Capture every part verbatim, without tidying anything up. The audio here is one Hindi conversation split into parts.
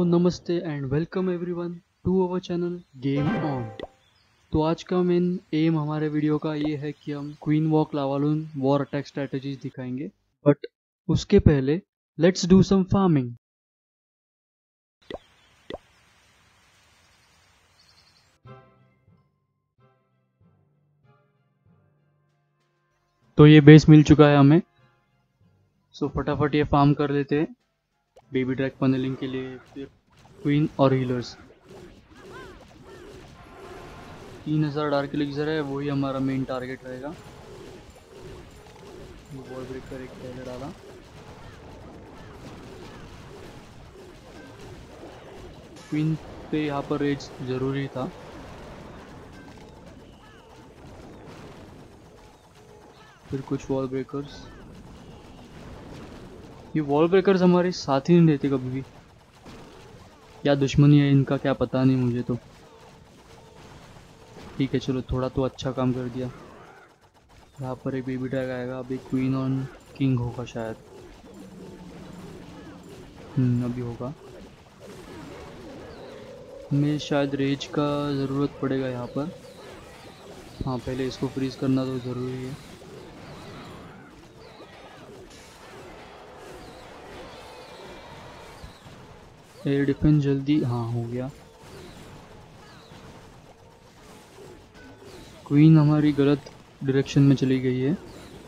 नमस्ते and welcome everyone to our channel Game On. तो आज का मेन एम हमारे वीडियो का ये है कि हम queen walk lavaloon war attack strategies दिखाएंगे, बट उसके पहले लेट्स डू सम फार्मिंग। तो ये बेस मिल चुका है हमें, सो फटाफट ये फार्म कर लेते हैं बेबी ड्रैग पनेलिंग के लिए, फिर क्वीन और हीलर्स। तीन हजार डार्क एलिक्सर है, वही हमारा मेन टारगेट रहेगा। वॉल ब्रेकर एक पहले डाला, क्वीन पे यहाँ पर रेज जरूरी था। फिर कुछ वॉल ब्रेकर्स, ये वॉल ब्रेकर्स हमारे साथ ही नहीं रहते कभी भी, क्या दुश्मनी है इनका क्या पता नहीं मुझे तो। ठीक है चलो, थोड़ा तो अच्छा काम कर दिया। यहाँ पर एक बेबी ड्रैग आएगा, अभी क्वीन ऑन किंग होगा शायद। हम्म अभी होगा। हमें शायद रेज का ज़रूरत पड़ेगा यहाँ पर। हाँ पहले इसको फ्रीज करना तो ज़रूरी है। एयर डिफेंस जल्दी, हाँ हो गया। क्वीन हमारी गलत डायरेक्शन में चली गई है।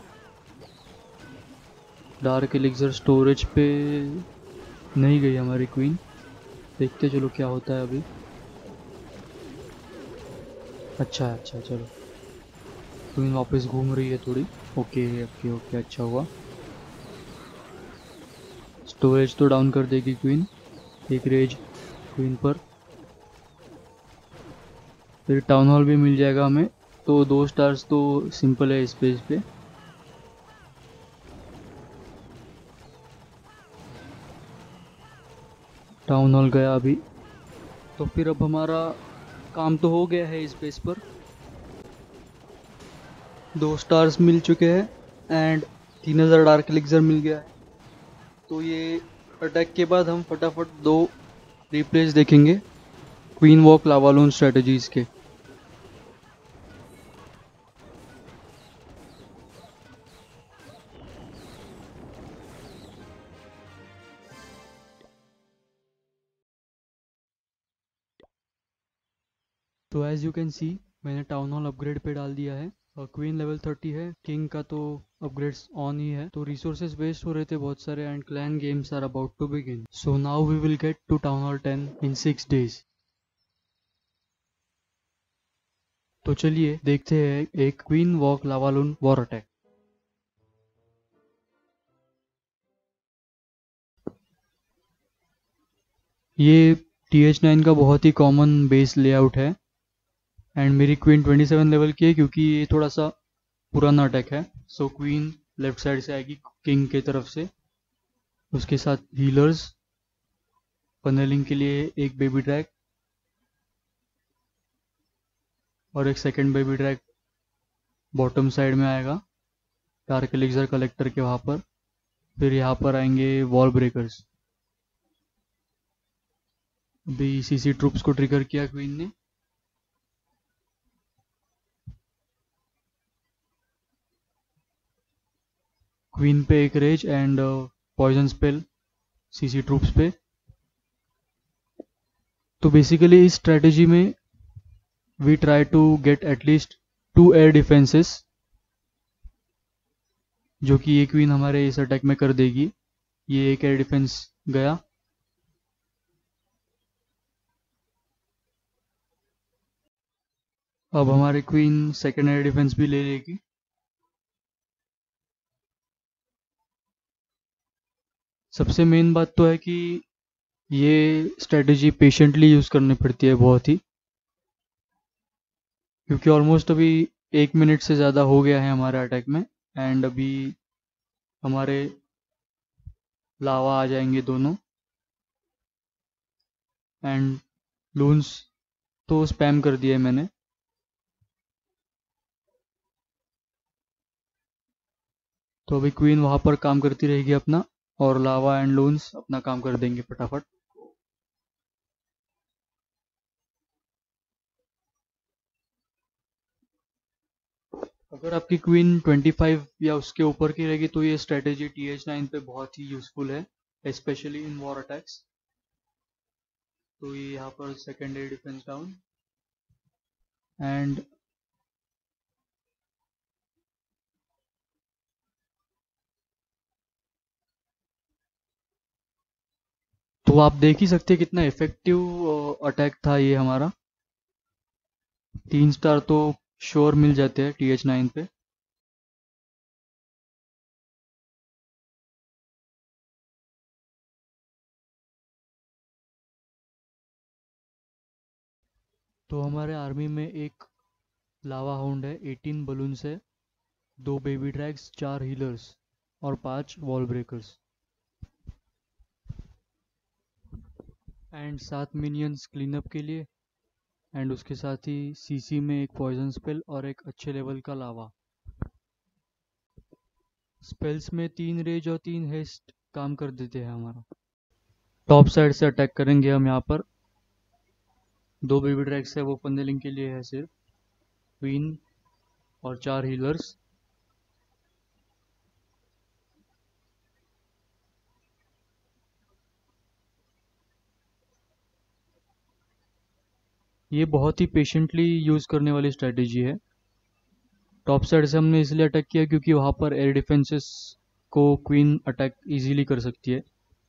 डार्क एलिक्सर स्टोरेज पे नहीं गई हमारी क्वीन, देखते चलो क्या होता है अभी। अच्छा अच्छा चलो, क्वीन वापस घूम रही है थोड़ी। ओके ओके ओके, अच्छा हुआ। स्टोरेज तो डाउन कर देगी क्वीन, एक रेज क्वीन पर। फिर टाउन हॉल भी मिल जाएगा हमें, तो दो स्टार्स तो सिंपल है इस पेज पे। टाउन हॉल गया अभी, तो फिर अब हमारा काम तो हो गया है इस पेज पर। दो स्टार्स मिल चुके हैं एंड तीन हजार डार्क एलिक्सर मिल गया है। तो ये अटैक के बाद हम फटाफट दो रिप्लेस देखेंगे क्वीन वॉक लावालून स्ट्रेटजीज के। तो एज यू कैन सी मैंने टाउन हॉल अपग्रेड पे डाल दिया है, और क्वीन लेवल थर्टी है। किंग का तो अपग्रेड्स ऑन ही है, तो रिसोर्सेज वेस्ट हो रहे थे बहुत सारे and clan games are about to begin, so now we will get to town hall ten in six days. तो चलिए देखते हैं एक queen walk lavaloon war attack. ये टी एच नाइन का बहुत ही कॉमन बेस लेआउट है एंड मेरी क्वीन ट्वेंटी सेवन लेवल की है, क्योंकि ये थोड़ा सा पुराना अटैक है। सो क्वीन लेफ्ट साइड से आएगी किंग की तरफ से, उसके साथ हीलर्स, पनेलिंग के लिए एक बेबी ड्रैग और एक second baby drag bottom side में आएगा डार्क एलिक्सर कलेक्टर के वहाँ पर। फिर यहाँ पर आएंगे वॉल ब्रेकर्स। अभी सीसी ट्रूप्स को ट्रिगर किया क्वीन ने। क्वीन पे एक rage and poison spell CC troops पे। तो बेसिकली इस स्ट्रेटेजी में we try to get at least two air defences, जो कि ये क्वीन हमारे इस अटैक में कर देगी। ये एक एयर डिफेंस गया। अब हमारी क्वीन सेकेंड एयर डिफेंस भी ले लेगी। सबसे मेन बात तो है कि ये स्ट्रेटेजी पेशेंटली यूज करनी पड़ती है बहुत ही, क्योंकि ऑलमोस्ट अभी एक मिनट से ज़्यादा हो गया है हमारे अटैक में एंड अभी हमारे लावा आ जाएंगे दोनों एंड लून्स तो स्पैम कर दिए मैंने। तो अभी क्वीन वहाँ पर काम करती रहेगी अपना, और लावा एंड लून्स अपना काम कर देंगे फटाफट। अगर आपकी क्वीन ट्वेंटी फाइव या उसके ऊपर की रहेगी तो ये स्ट्रेटेजी टी एच नाइन पे बहुत ही यूजफुल है, स्पेशली इन वॉर अटैक्स। तो ये यहाँ पर सेकेंडरी डिफेंस डाउन एंड तो आप देख ही सकते हैं कितना इफेक्टिव अटैक था ये हमारा। तीन स्टार तो श्योर मिल जाते हैं टी एच नाइन पे। तो हमारे आर्मी में एक लावा हाउंड है, एटीन बलून्स है, दो बेबी ड्रैग्स, चार हीलर्स और पांच वॉल ब्रेकर्स एंड सात मिनियंस क्लीनअप के लिए। एंड उसके साथ ही सीसी में एक पॉइजन स्पेल और एक अच्छे लेवल का लावा। स्पेल्स में तीन रेज और तीन हेस्ट काम कर देते हैं हमारा। टॉप साइड से अटैक करेंगे हम यहाँ पर। दो बेबी ड्रैग्स है, वो फंडलिंग के लिए है सिर्फ, क्वीन और चार हीलर्स। ये बहुत ही पेशेंटली यूज करने वाली स्ट्रेटेजी है। टॉप साइड से हमने इसलिए अटैक किया क्योंकि वहां पर एयर डिफेंसेस को क्वीन अटैक इजीली कर सकती है।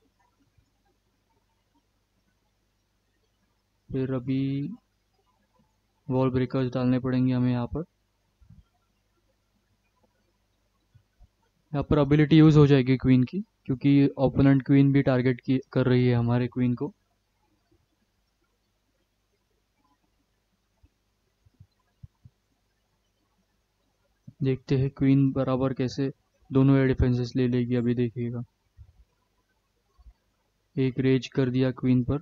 फिर अभी वॉल ब्रेकर्स डालने पड़ेंगे हमें यहाँ पर। यहाँ पर एबिलिटी यूज हो जाएगी क्वीन की, क्योंकि ओपोनेंट क्वीन भी टारगेट की कर रही है हमारे क्वीन को। देखते हैं क्वीन बराबर कैसे दोनों एयर डिफेंसेस ले लेगी। अभी देखिएगा, एक रेज कर दिया क्वीन पर।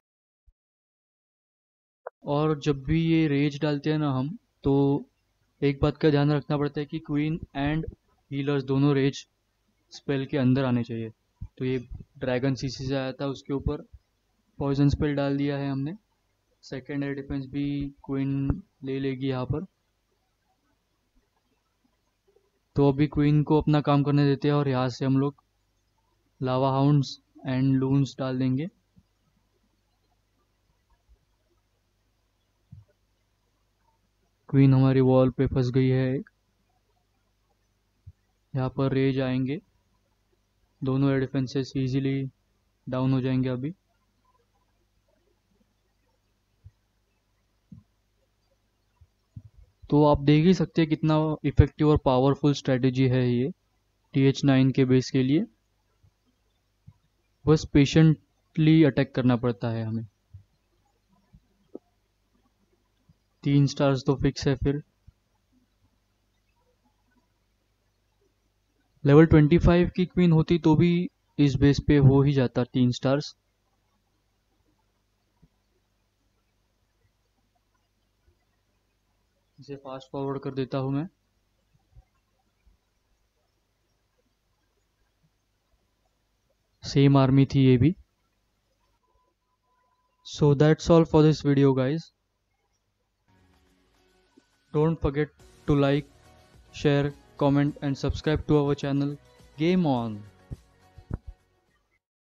और जब भी ये रेज डालते हैं ना हम, तो एक बात का ध्यान रखना पड़ता है कि क्वीन एंड हीलर्स दोनों रेज स्पेल के अंदर आने चाहिए। तो ये ड्रैगन सीसी से आया था, उसके ऊपर पॉइजन स्पेल डाल दिया है हमने। सेकेंड एयर डिफेंस भी क्वीन ले लेगी यहाँ पर। तो अभी क्वीन को अपना काम करने देते हैं और यहाँ से हम लोग लावा हाउंड्स एंड लून्स डाल देंगे। क्वीन हमारी वॉल पे फंस गई है एक। यहाँ पर रेज आएंगे, दोनों एयर डिफेंसेस इजीली डाउन हो जाएंगे अभी। तो आप देख ही सकते हैं कितना इफेक्टिव और पावरफुल स्ट्रेटेजी है ये टी एच नाइन के बेस के लिए। बस पेशेंटली अटैक करना पड़ता है हमें। तीन स्टार्स तो फिक्स है। फिर लेवल ट्वेंटी फाइव की क्वीन होती तो भी इस बेस पे हो ही जाता तीन स्टार्स। इसे फास्ट फॉरवर्ड कर देता हूं मैं। सेम आर्मी थी ये भी। So that's all for this video, guys. Don't forget to like, share, comment and subscribe to our channel. Game on!